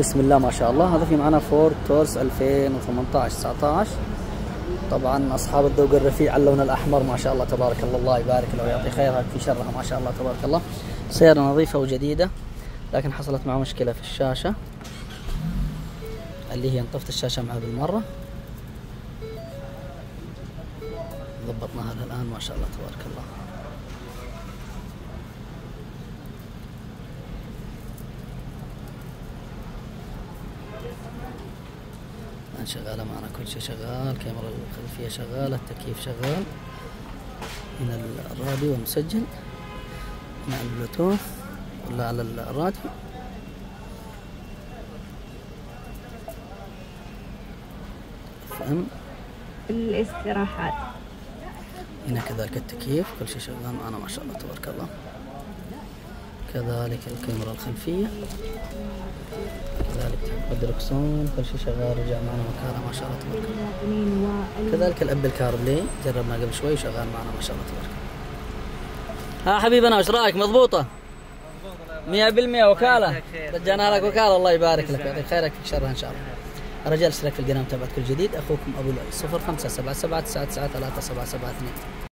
بسم الله ما شاء الله. هذا في معنا فورد تورس 2018 19. طبعا اصحاب الذوق الرفيع اللون الاحمر ما شاء الله تبارك الله، الله يبارك له ويعطي خيرها في شرها ما شاء الله تبارك الله. سيارة نظيفة وجديدة، لكن حصلت معه مشكلة في الشاشة اللي هي انطفت الشاشة معها بالمرة. ضبطناها الآن ما شاء الله تبارك الله. الآن شغالة معنا، كل شيء شغال، كاميرا الخلفية شغالة، التكييف شغال، هنا الراديو المسجل، هنا البلوتوث ولا على الراديو. فهم الاستراحات. هنا كذلك التكييف، كل شيء شغال معنا ما شاء الله تبارك الله. كذلك الكاميرا الخلفية، كذلك الدركسون، كل شيء شغال، رجع معنا مكانه ما شاء الله تبارك الله. كذلك الابل كاربلاي جربنا قبل شوي وشغال معنا ما شاء الله تبارك الله. ها حبيبنا وش رايك؟ مضبوطة 100% وكالة، رجعنا لك وكالة، الله يبارك لك ويعطيك خيرك في شرها ان شاء الله. رجال اشترك في القناة، متابعة كل جديد. اخوكم ابو لؤي 0577 99 3 772.